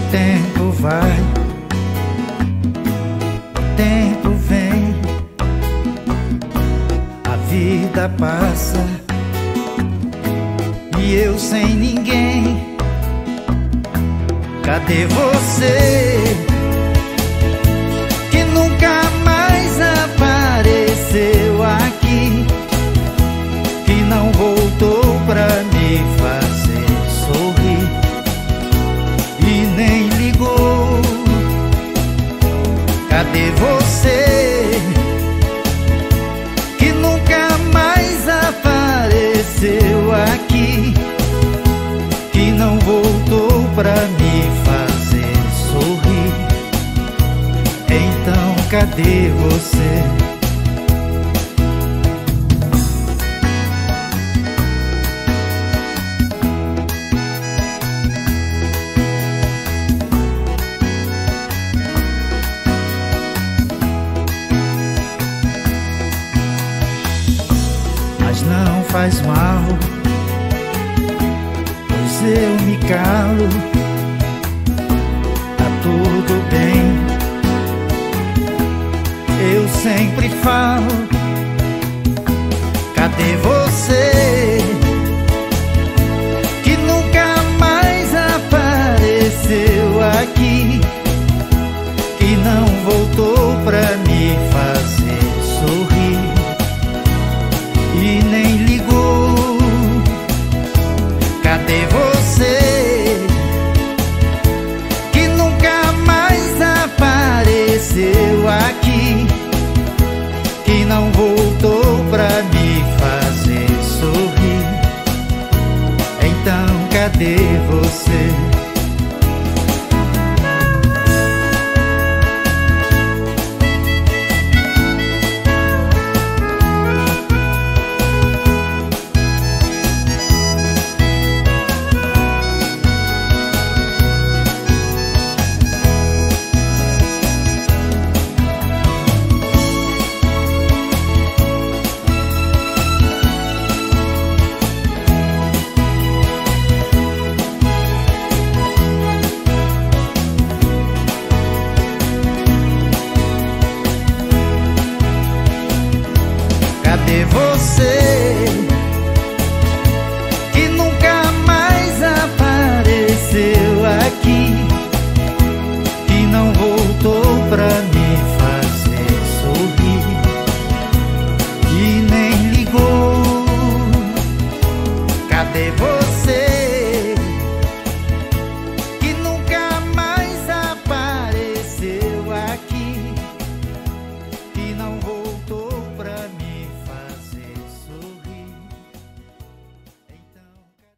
tempo vai, o tempo vem, a vida passa e eu sem ninguém. Cadê você que nunca mais apareceu aqui, que não voltou pra me fazer sorrir e nem ligou? Cadê você que nunca mais apareceu aqui, que não voltou pra me fazer sorrir? Então cadê você? Mas não faz mal, pois eu me calo, tá tudo bem. Eu sempre falo, cadê você que nunca mais apareceu aqui, que não voltou pra me fazer sorrir e nem ligou? Cadê você que nunca mais apareceu aqui, que não voltou pra me fazer sorrir? Então cadê você? Cadê você que nunca mais apareceu aqui, que não voltou pra me fazer sorrir e nem ligou? Cadê você que nunca mais apareceu aqui, que não voltou pra me fazer sorrir? Então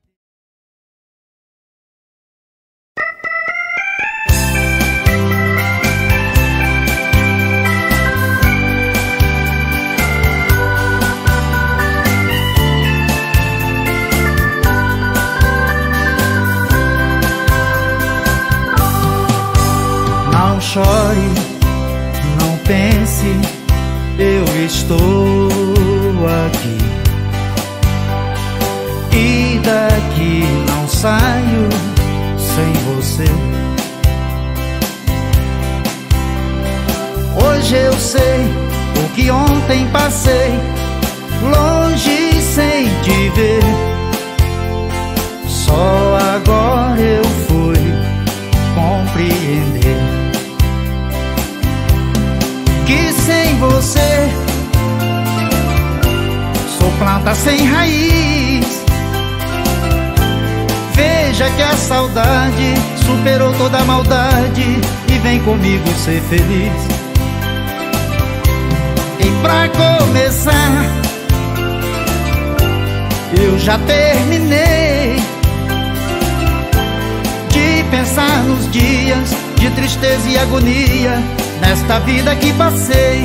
não chore, não pense, eu estou aqui e daqui não saio sem você. Hoje eu sei o que ontem passei, longe sem te ver. Só agora eu fui compreender que sem você sou planta sem raiz. Veja que a saudade superou toda a maldade e vem comigo ser feliz. E pra começar, eu já terminei de pensar nos dias de tristeza e agonia nesta vida que passei.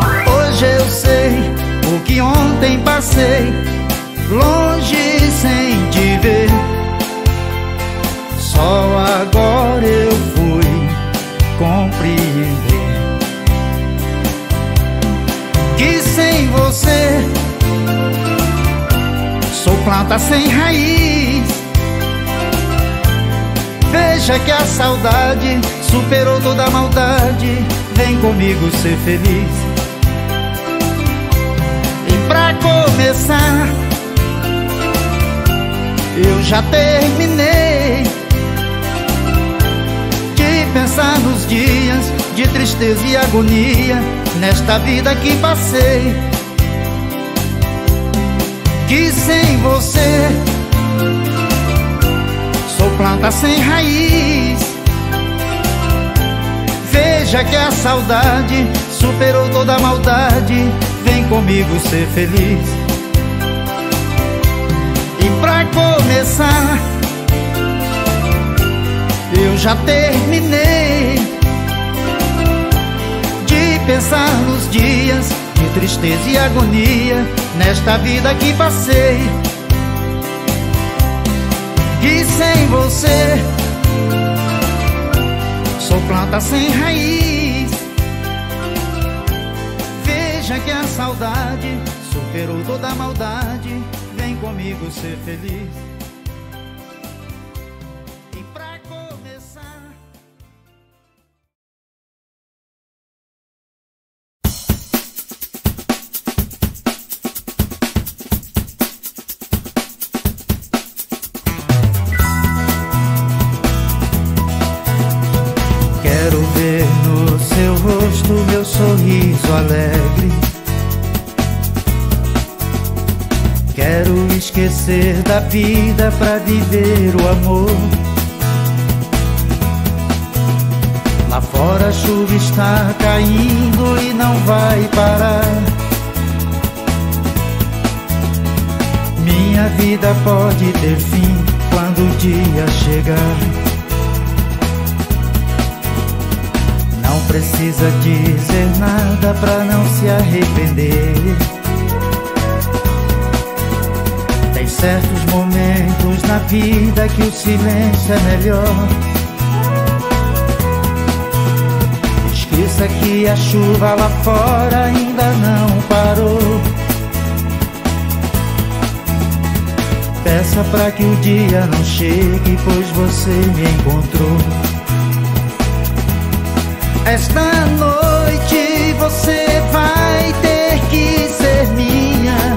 Hoje eu sei o que ontem passei, longe sem planta sem raiz. Veja que a saudade superou toda a maldade. Vem comigo ser feliz. E pra começar, eu já terminei de pensar nos dias de tristeza e agonia nesta vida que passei. Que sem você sou planta sem raiz. Veja que a saudade superou toda a maldade. Vem comigo ser feliz. E pra começar, eu já terminei de pensar nos dias de tristeza e agonia nesta vida que passei. Que sem você sou planta sem raiz. Veja que a saudade superou toda a maldade. Vem comigo ser feliz. E pra começar, quero ver no seu rosto meu sorriso alegre. Quero esquecer da vida pra viver o amor. Lá fora a chuva está caindo e não vai parar. Minha vida pode ter fim quando o dia chegar. Não precisa dizer nada pra não se arrepender. Tem certos momentos na vida que o silêncio é melhor. Esqueça que a chuva lá fora ainda não parou. Peça pra que o dia não chegue, pois você me encontrou. Esta noite você vai ter que ser minha.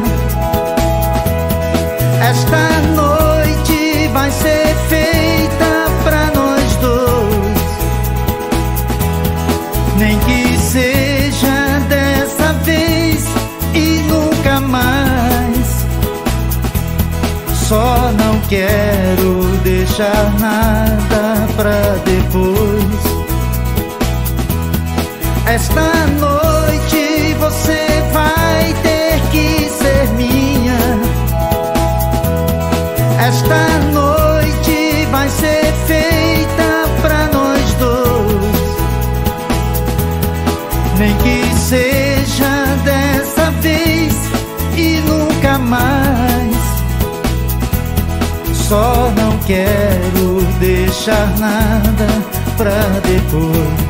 Esta noite vai ser feita pra nós dois. Nem que seja dessa vez e nunca mais. Só não quero deixar nada pra depois. Esta noite você vai ter que ser minha. Esta noite vai ser feita pra nós dois. Nem que seja dessa vez e nunca mais. Só não quero deixar nada pra depois.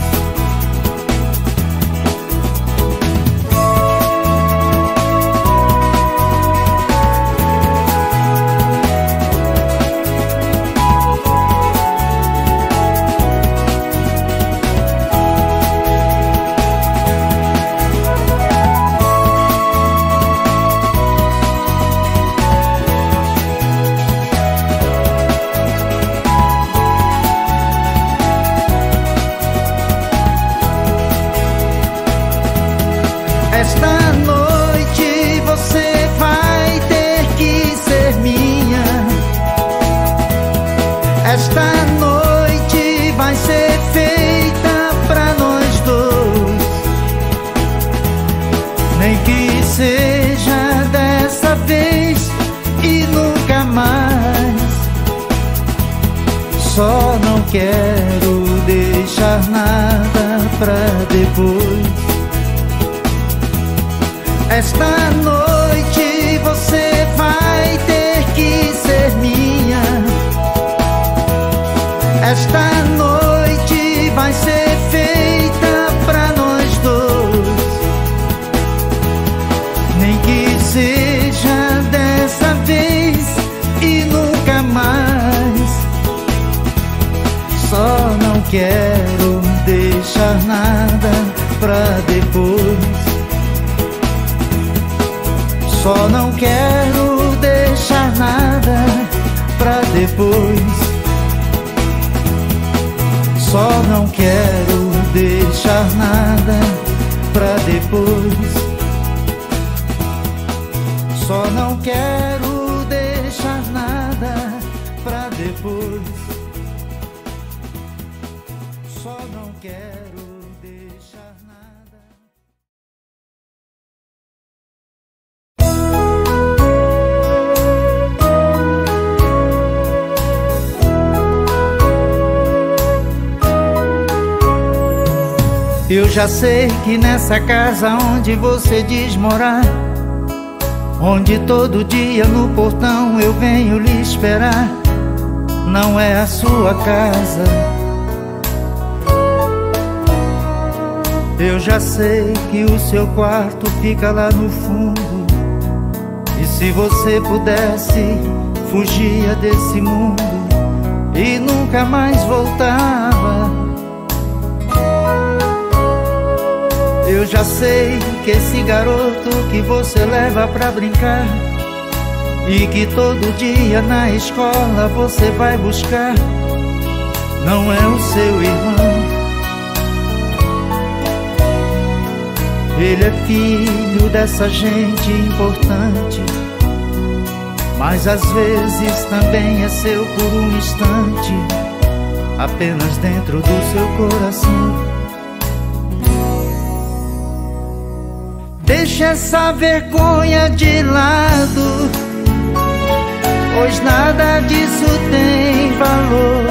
Esta noite você vai ter que ser minha. Esta noite vai ser feita pra nós dois. Nem que seja dessa vez e nunca mais. Só não quero deixar nada pra depois. Esta noite você vai ter que ser minha. Esta noite vai ser feita pra nós dois. Nem que seja dessa vez Só não quero deixar nada pra depois. Só não quero deixar nada pra depois. Só não quero deixar nada pra depois. Só não quero deixar nada. Eu já sei que nessa casa onde você diz morar, onde todo dia no portão eu venho lhe esperar, não é a sua casa. Eu já sei que o seu quarto fica lá no fundo, e se você pudesse, fugia desse mundo e nunca mais voltava. Eu já sei que esse garoto que você leva pra brincar e que todo dia na escola você vai buscar, não é o seu irmão. Ele é filho dessa gente importante, mas às vezes também é seu por um instante, apenas dentro do seu coração. Deixa essa vergonha de lado, pois nada disso tem valor.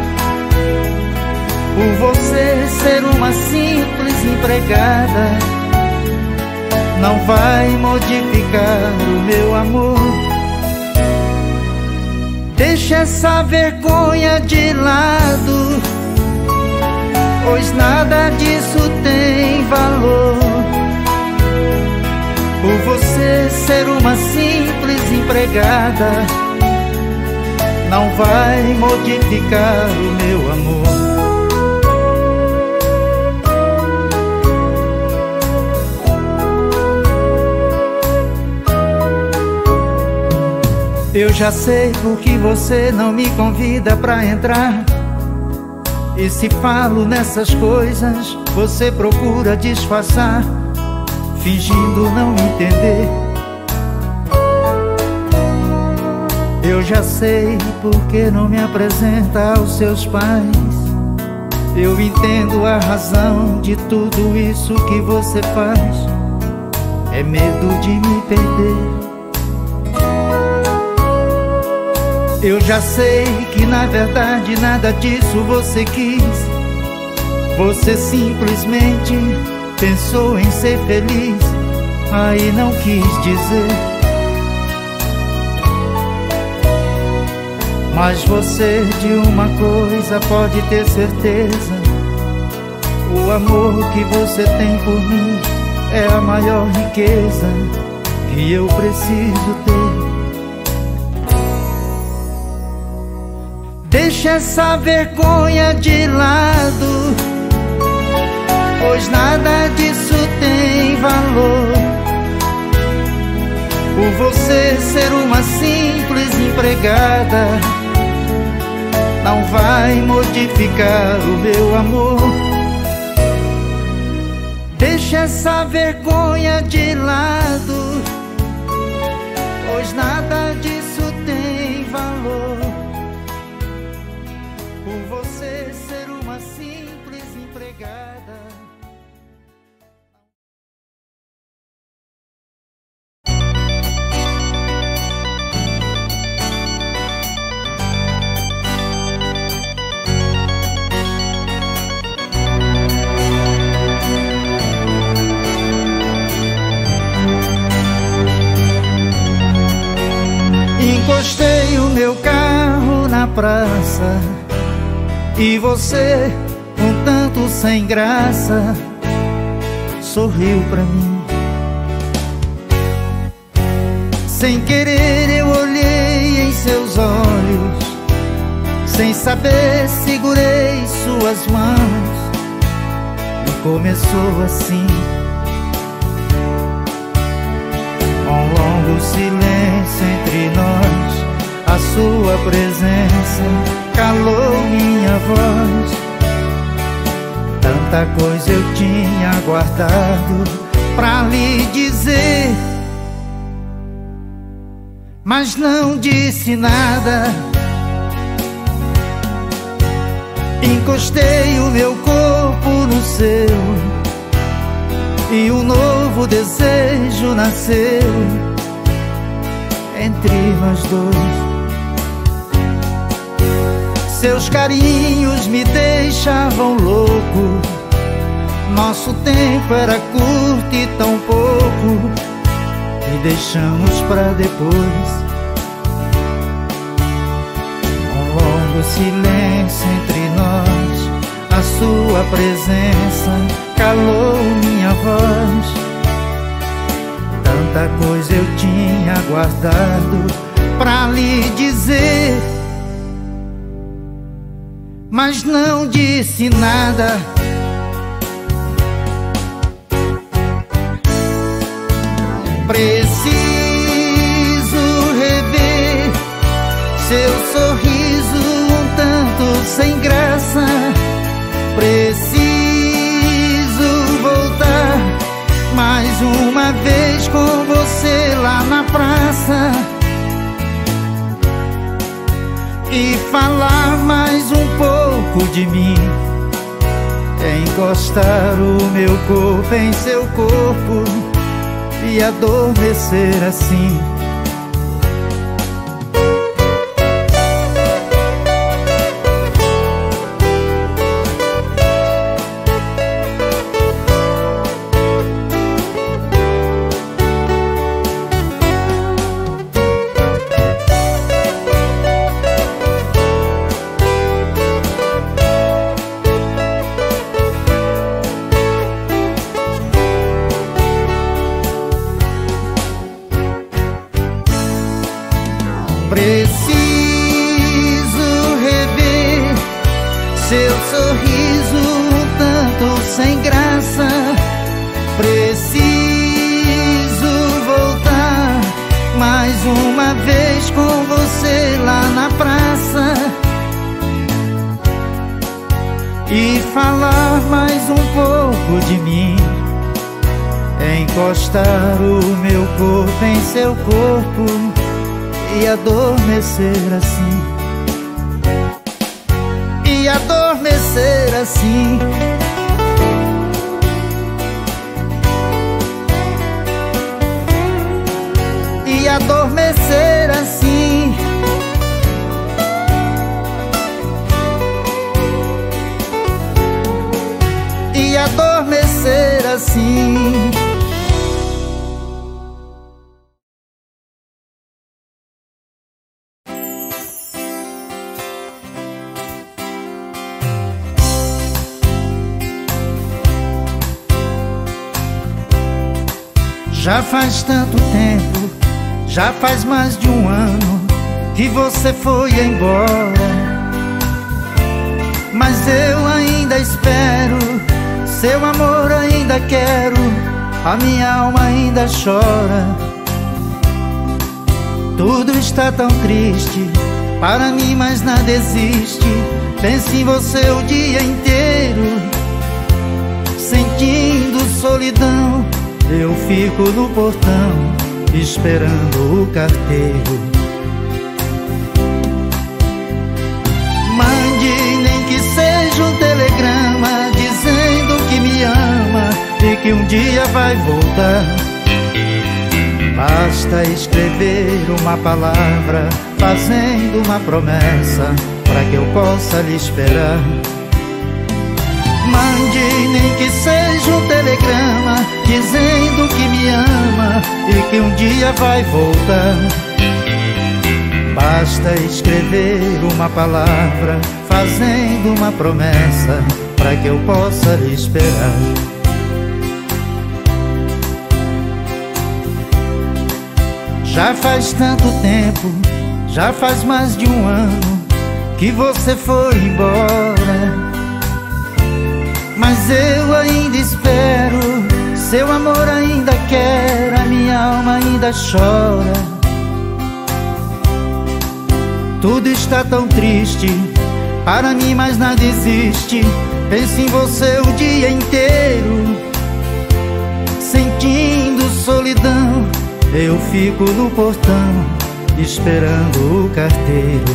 Por você ser uma simples empregada, não vai modificar o meu amor. Deixa essa vergonha de lado, pois nada disso tem valor. Por você ser uma simples empregada, não vai modificar o meu amor. Eu já sei por que você não me convida pra entrar, e se falo nessas coisas, você procura disfarçar, fingindo não entender. Eu já sei por que não me apresenta aos seus pais. Eu entendo a razão de tudo isso que você faz. É medo de me perder. Eu já sei que na verdade nada disso você quis. Você simplesmente pensou em ser feliz, aí não quis dizer. Mas você de uma coisa pode ter certeza: o amor que você tem por mim é a maior riqueza que eu preciso ter. Deixa essa vergonha de lado, pois nada disso tem valor. Por você ser uma simples empregada, não vai modificar o meu amor. Deixa essa vergonha de lado, pois nada disso tem valor. Por você ser uma simples empregada. Encostei o meu carro na praça e você, um tanto sem graça, sorriu pra mim. Sem querer eu olhei em seus olhos, sem saber segurei suas mãos, e começou assim. On silêncio entre nós, a sua presença calou minha voz. Tanta coisa eu tinha guardado pra lhe dizer, mas não disse nada. Encostei o meu corpo no seu e um novo desejo nasceu entre nós dois. Seus carinhos me deixavam louco, nosso tempo era curto e tão pouco, e deixamos pra depois. Um longo silêncio entre nós, a sua presença calou minha voz. Tanta coisa eu tinha guardado pra lhe dizer, mas não disse nada. Preciso rever seu sorriso um tanto sem graça. Preciso voltar mais uma vez com você lá na praça e falar mais um pouco de mim, encostar o meu corpo em seu corpo e adormecer assim. Preciso rever seu sorriso um tanto sem graça. Preciso voltar mais uma vez com você lá na praça e falar mais um pouco de mim, encostar o meu corpo em seu corpo e adormecer assim, e adormecer assim. E adormecer assim. E adormecer assim. Já faz tanto tempo, já faz mais de um ano que você foi embora, mas eu ainda espero, seu amor ainda quero, a minha alma ainda chora. Tudo está tão triste para mim, mas nada existe. Penso em você o dia inteiro, sentindo solidão. Eu fico no portão, esperando o carteiro. Mande nem que seja um telegrama, dizendo que me ama e que um dia vai voltar. Basta escrever uma palavra, fazendo uma promessa, para que eu possa lhe esperar. Mande nem que seja um telegrama, dizendo que me ama e que um dia vai voltar. Basta escrever uma palavra, fazendo uma promessa, para que eu possa lhe esperar. Já faz tanto tempo, já faz mais de um ano que você foi embora, mas eu ainda espero, Seu amor ainda quer, a minha alma ainda chora. Tudo está tão triste para mim, mas nada existe. Penso em você o dia inteiro, sentindo solidão. Eu fico no portão, esperando o carteiro.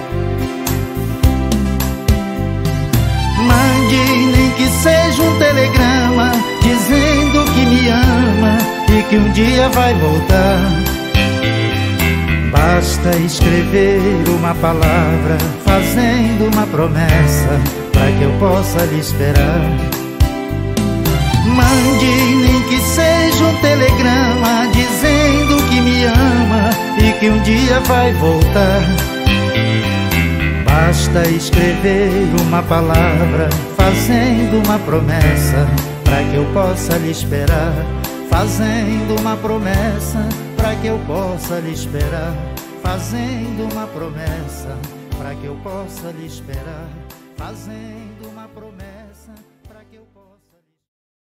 Mande nem que seja um telegrama, dizendo que me ama e que um dia vai voltar. Basta escrever uma palavra, fazendo uma promessa, pra que eu possa lhe esperar. Mande nem que seja um telegrama, dizendo que me ama e que um dia vai voltar. Basta escrever uma palavra, fazendo uma promessa, pra que eu possa lhe esperar. Fazendo uma promessa, pra que eu possa lhe esperar. Fazendo uma promessa, pra que eu possa lhe esperar. Fazendo uma promessa, pra que eu possa lhe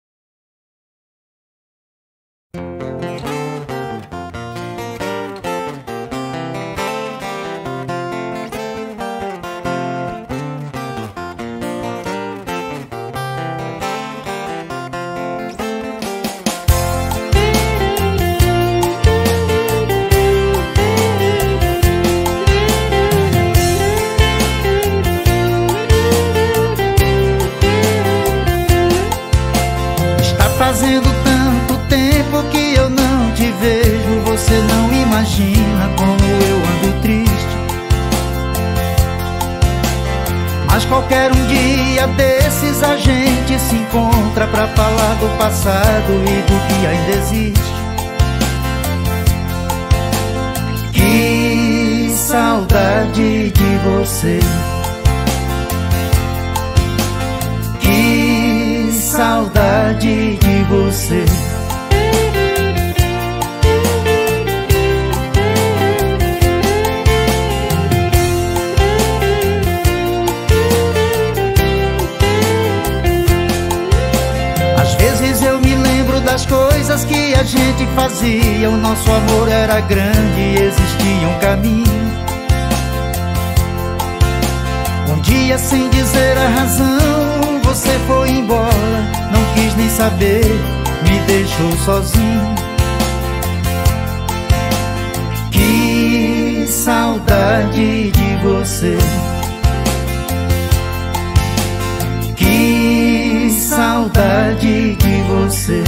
Fazendo tanto tempo que eu não te vejo, você não imagina como eu ando triste. Mas qualquer um dia desses a gente se encontra pra falar do passado e do que ainda existe. Que saudade de você, que saudade de você. Às vezes eu me lembro das coisas que a gente fazia. O nosso amor era grande e existia um caminho. Um dia, sem dizer a razão, você foi embora, não quis nem saber, me deixou sozinho. Que saudade de você, que saudade de você.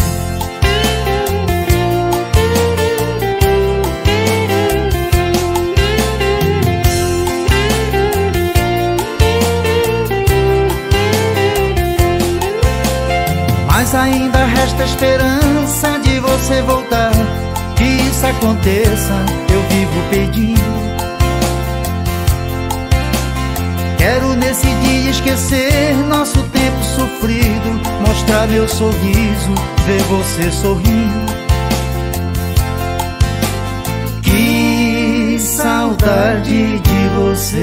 Mas ainda resta esperança de você voltar. Que isso aconteça, eu vivo pedindo. Quero nesse dia esquecer nosso tempo sofrido, mostrar meu sorriso, ver você sorrindo. Que saudade de você,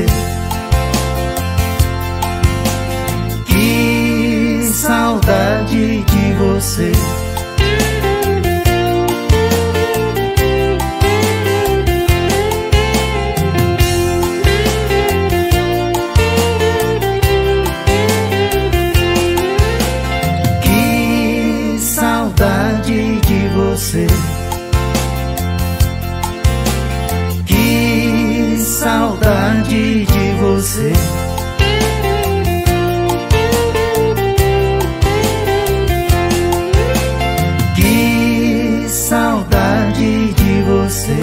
que saudade de você. Que saudade de você, que saudade de você. Que saudade de você,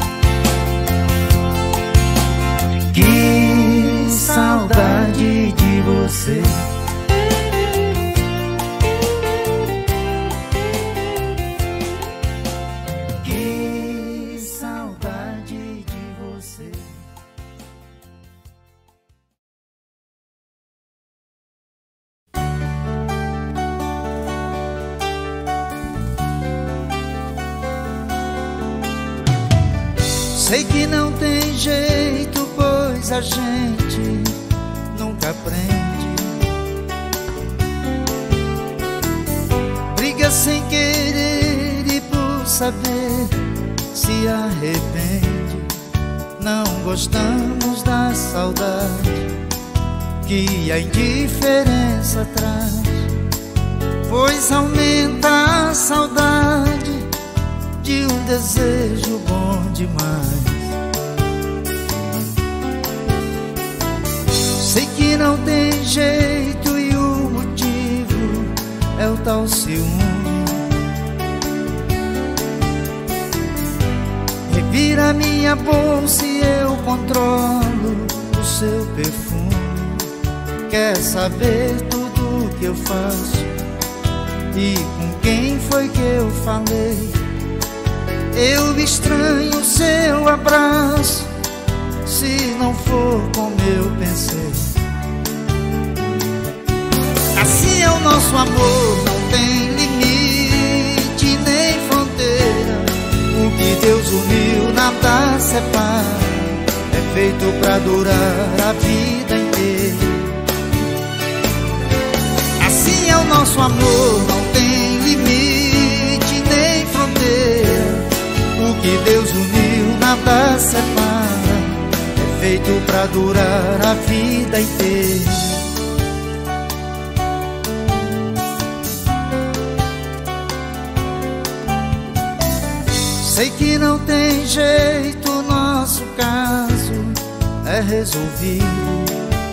que saudade de você. Que saudade de você. Sei que não tem jeito, pois a gente nunca aprende. Briga sem querer e por saber se arrepende. Não gostamos da saudade que a indiferença traz, pois aumenta a saudade de um desejo bom demais. Sei que não tem jeito e o motivo é o tal ciúme. Revira minha bolsa e eu controlo o seu perfume. Quer saber tudo o que eu faço e com quem foi que eu falei? Eu estranho seu abraço, se não for como eu pensei. Assim é o nosso amor, não tem limite nem fronteira. O que Deus uniu nada separa, é feito pra durar a vida inteira. Assim é o nosso amor, não tem limite nem fronteira. O que Deus uniu nada separa, é feito pra durar a vida inteira. Sei que não tem jeito, nosso caso é resolvido.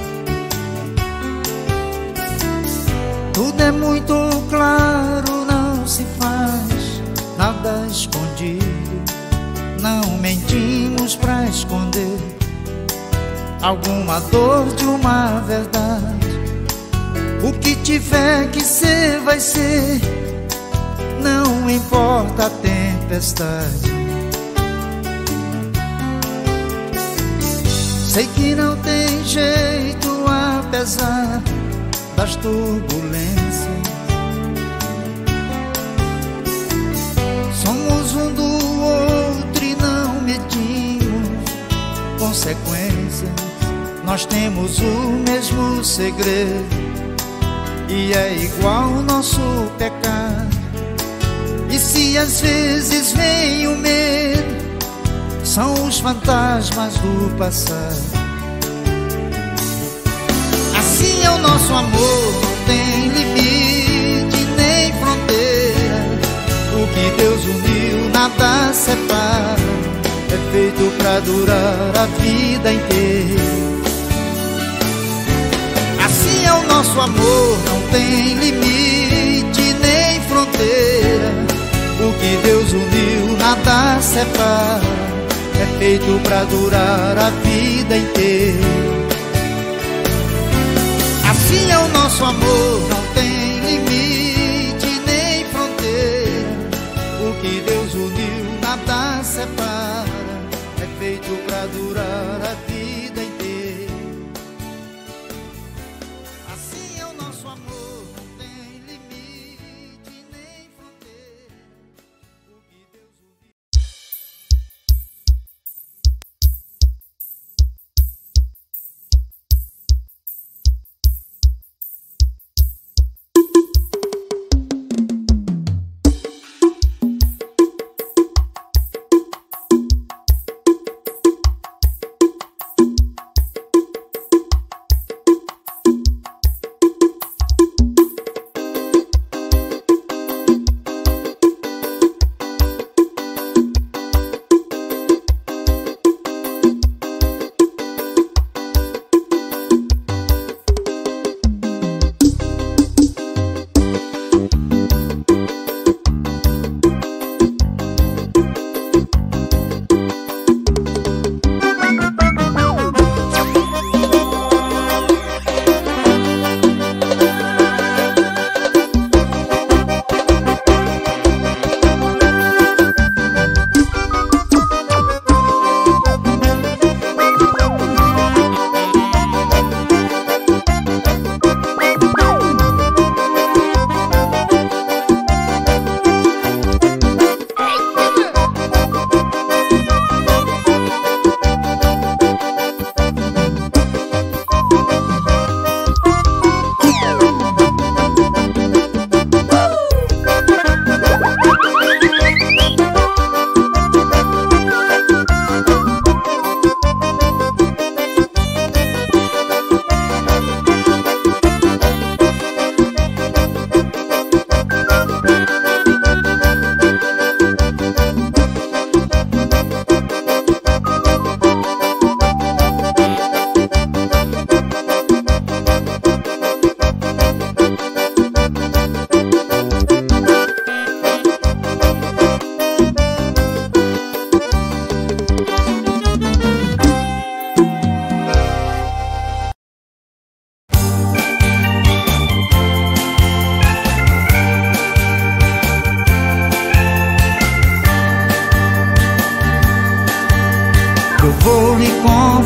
Tudo é muito claro, não se faz nada escondido. Não mentimos pra esconder alguma dor de uma verdade. O que tiver que ser, vai ser, não importa a tempestade. Sei que não tem jeito, apesar das turbulências. Somos um do outro e não medimos consequências. Nós temos o mesmo segredo e é igual o nosso pecado. E se às vezes vem o medo, são os fantasmas do passado. Assim é o nosso amor, não tem limite nem fronteira. O que Deus uniu nada separa, é feito pra durar a vida inteira. Assim é o nosso amor, não tem limite nem fronteira. O que Deus uniu nada separa, é feito pra durar a vida inteira. Assim é o nosso amor, não tem limite nem fronteira. O que Deus uniu nada separa, é feito pra durar a vida inteira. Assim é o nosso amor, não tem limite nem fronteira. O que Deus uniu.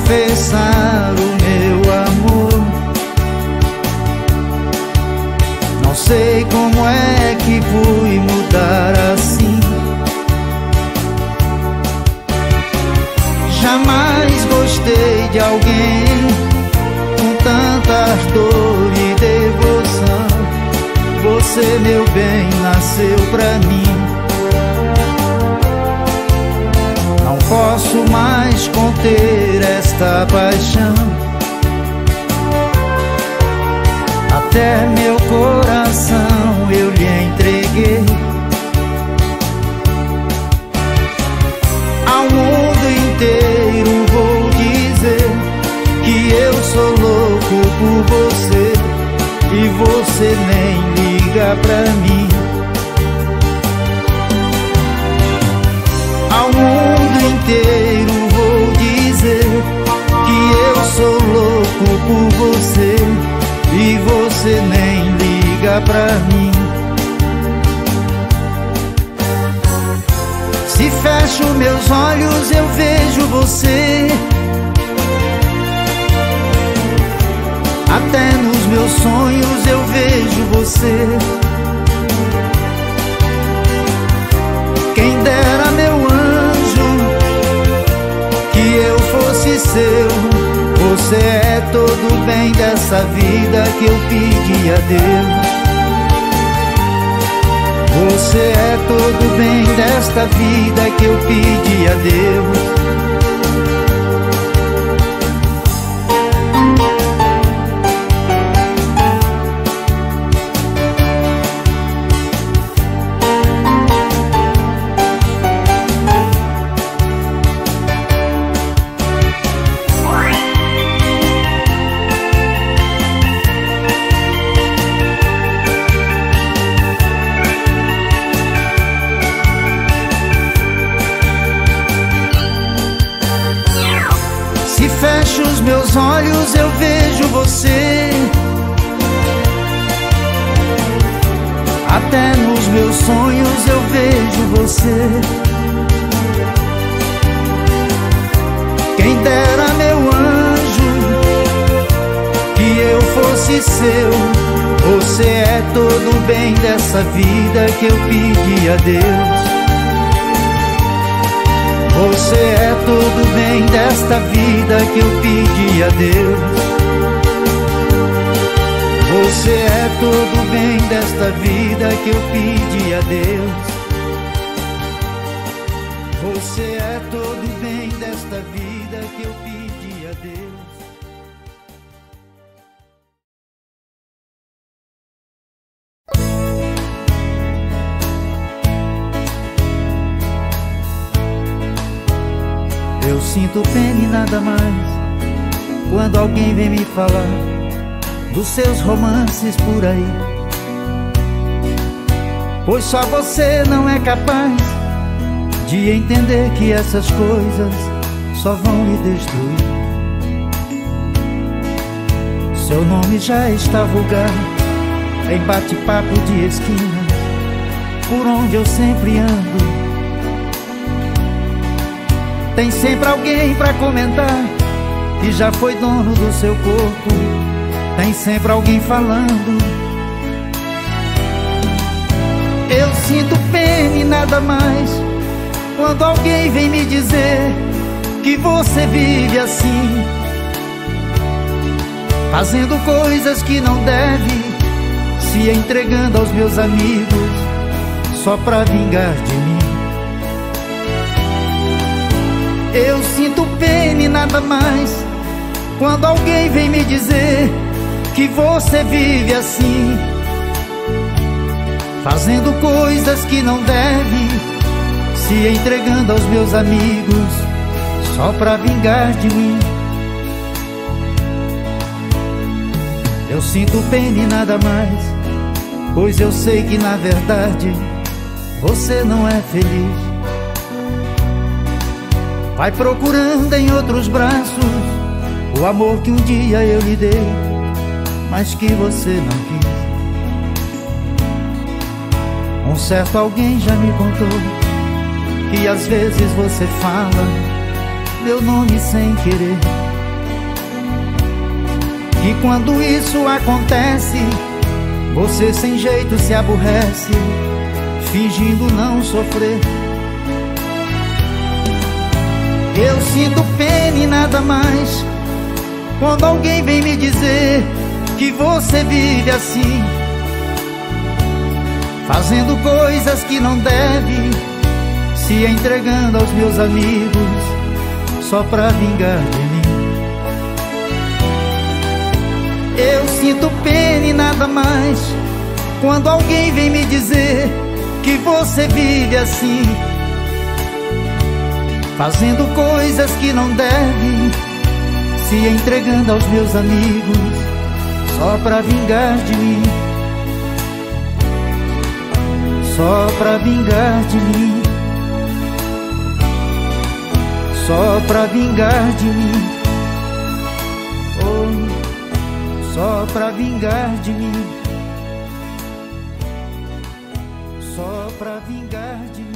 confessar o meu amor. Não sei como é que fui mudar assim. Jamais gostei de alguém com tanta ardor e devoção. Você, meu bem, nasceu pra mim. Não posso mais conter esta paixão. Até meu coração eu lhe entreguei. Ao mundo inteiro vou dizer que eu sou louco por você, e você nem liga pra mim. Ao mundo inteiro vou dizer que eu sou louco por você, e você nem liga pra mim. Se fecho meus olhos eu vejo você. Até nos meus sonhos eu vejo você. Quem dera, meu anjo, que eu fosse seu. Você é todo o bem dessa vida que eu pedi a Deus. Você é todo o bem desta vida que eu pedi a Deus. Se fecho os meus olhos eu vejo você. Até nos meus sonhos eu vejo você. Quem dera, meu anjo, que eu fosse seu. Você é todo o bem dessa vida que eu pedi a Deus. Você é todo o bem desta vida que eu pedi a Deus. Você é todo o bem desta vida que eu pedi a Deus. Você é todo o bem desta vida que eu pedi a Deus. Eu sinto pena e nada mais quando alguém vem me falar dos seus romances por aí, pois só você não é capaz de entender que essas coisas só vão lhe destruir. Seu nome já está vulgar em bate-papo de esquina, por onde eu sempre ando. Tem sempre alguém pra comentar que já foi dono do seu corpo. Tem sempre alguém falando. Eu sinto pena e nada mais quando alguém vem me dizer que você vive assim, fazendo coisas que não deve, se entregando aos meus amigos só pra vingar de mim. Eu sinto pena e nada mais quando alguém vem me dizer que você vive assim, fazendo coisas que não deve, se entregando aos meus amigos só pra vingar de mim. Eu sinto pena e nada mais, pois eu sei que na verdade você não é feliz. Vai procurando em outros braços o amor que um dia eu lhe dei, mas que você não quis. Um certo alguém já me contou que às vezes você fala meu nome sem querer, E quando isso acontece, você sem jeito se aborrece, fingindo não sofrer. Eu sinto pena e nada mais quando alguém vem me dizer que você vive assim, fazendo coisas que não deve, se entregando aos meus amigos só pra vingar de mim. Eu sinto pena e nada mais quando alguém vem me dizer que você vive assim, fazendo coisas que não deve, se entregando aos meus amigos só pra vingar de mim, só pra vingar de mim, só pra vingar de mim, oh, só pra vingar de mim, só pra vingar de mim.